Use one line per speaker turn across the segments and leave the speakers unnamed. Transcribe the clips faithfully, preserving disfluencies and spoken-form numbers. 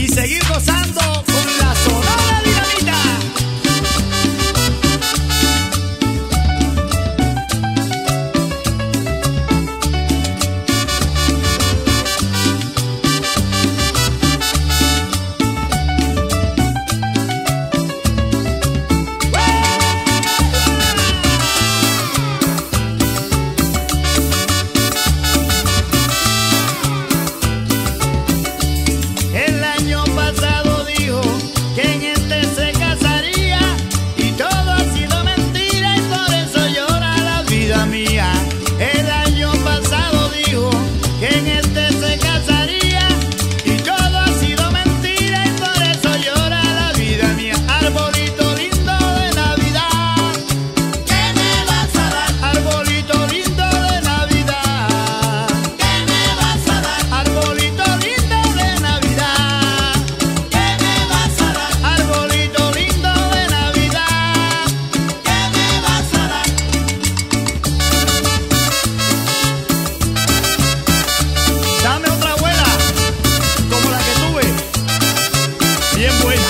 y seguir gozando con la Sonora Dinamita. El año pasado dijo que en este se casaría y todo ha sido mentira y por eso llora la vida mía. El año pasado dijo que en este se casaría y todo ha sido mentira y por eso llora la vida mía. Arbolito lindo de Navidad, ¿qué me vas a dar? Arbolito lindo de Navidad, ¿qué me vas a dar? Arbolito lindo de Navidad, ¿qué me vas a dar? Arbolito lindo de Navidad, ¿qué me vas a dar? Dame otra abuela, como la que tuve, bien buena.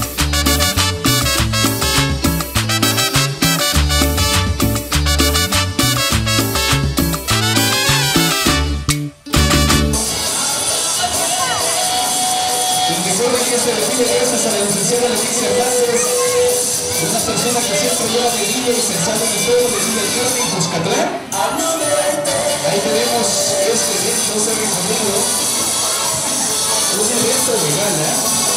El mejor de se recibe gracias a la licenciada Leticia Hernández, una persona que siempre lleva alegría y pensando en el pueblo de Villa del Carmen, Cuscatlán. Ahí tenemos este evento, se ha recorrido un evento de gala.